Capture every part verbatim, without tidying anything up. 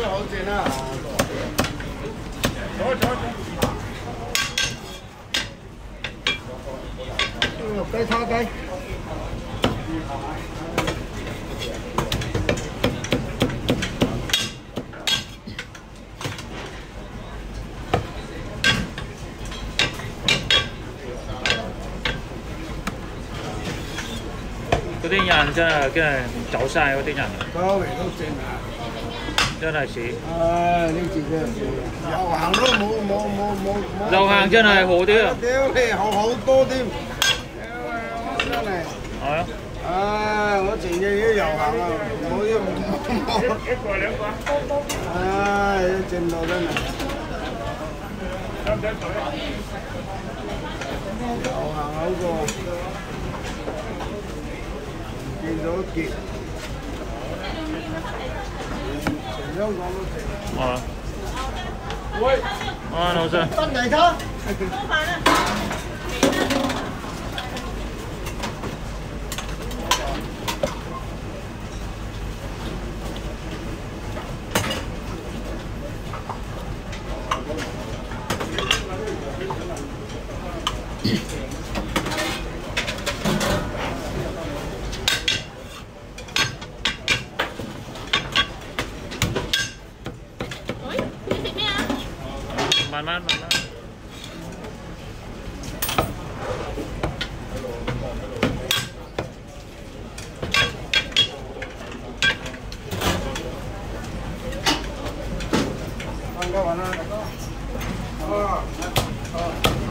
都好正啊！坐坐坐。肉雞叉雞。 嗰啲人真係真係走晒嗰啲人， 周圍都正啊！ 真係屎。 唉，呢次真係有行都冇冇冇冇冇。 有行真係好啲啊！ 屌你好好多添，屌你真係。係啊。唉，我前日已經遊行啊，冇啲冇。一個兩個。唉，正到真係。遊行好過。見到結，全香港都食。 啊！喂，啊，老細。 真嚟㗎？ 多飯啊！ 慢慢慢慢。 ăn các bạn ơi. Ờ. Ờ.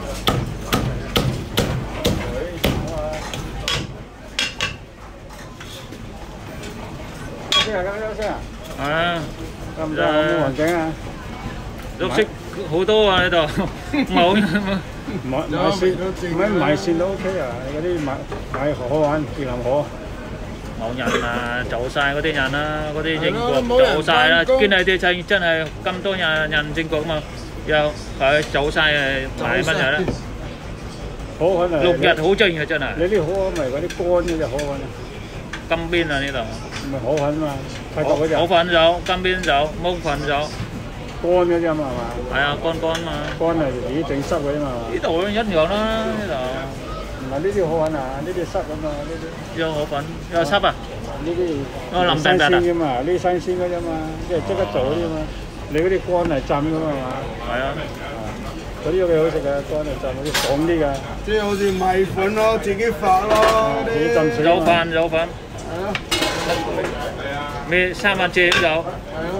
À, 咁就冇環境啊！ 肉色好多啊呢度，冇買買線，買買線都 OK 啊！嗰啲買買河灣越南河。 冇人啊，走晒嗰啲人啦，嗰啲英國走晒啦，見你哋真真係咁多人人英國嘛，又佢走晒誒買乜嘢咧？ 河粉啊！ 六日好正嘅真係。 你啲河粉咪嗰啲乾嗰隻河粉啊？ 金邊啊呢度。 咪河粉嘛，泰國嗰隻。 河粉有，金邊有，毛粉有。 乾嗰隻嘛係嘛？ 係啊，乾乾嘛。 乾係自己整濕嗰啲嘛。 呢度一樣啦，呢度。 唔係呢啲河粉啊，呢啲濕咁嘛，呢啲。 有河粉，有濕啊？ 呢啲。 哦，淋新定定啊。 鮮㗎嘛，呢啲新鮮嗰啫嘛，即係即刻做嗰啲嘛。你嗰啲乾係浸㗎嘛係嘛？ 係啊。 嗰啲幾好食嘅，乾係浸嗰啲爽啲㗎。即係好似米粉咯，自己發咯。自己浸水。 有飯有飯。 係啊。 咩三文治都有。係啊。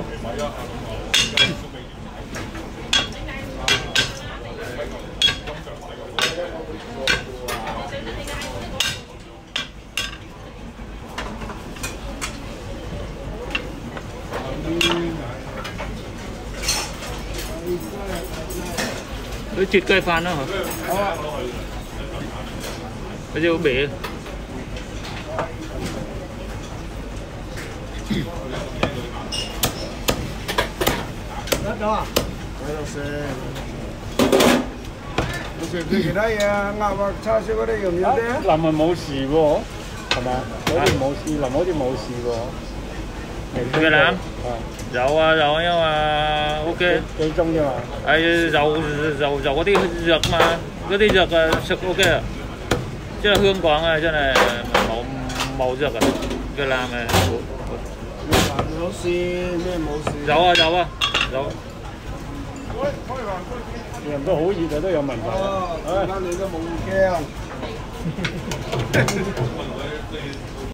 佢切雞飯咯嗬。好啊。佢隻好味。 得咗啊？喺度食。你食唔食其他嘢啊？鴨或叉燒嗰啲要唔要啲啊？林係冇事喎，係嘛？嗰啲冇事，林好似冇事喎。 越南有啊有啊，因為 OK 幾鐘啫嘛。 係有有有嗰啲藥嘛，嗰啲藥啊食 OK 啊，即係香港啊真係冇冇藥啊，越南啊。 越南冇事咩冇事？ 有啊有啊有。 人都好熱啊，都有問題。哦，而家你都冇驚。